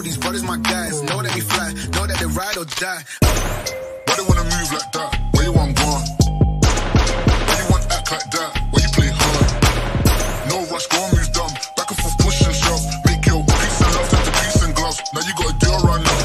these brothers my guys. Know that we fly, know that they ride or die. Why they wanna move like that? Where you want gone? Why you want act like that? Why you play hard? No rush, go and move dumb. Back and forth, push and shove. Make your peace and love turn to peace and gloves. Now you gotta do it right now.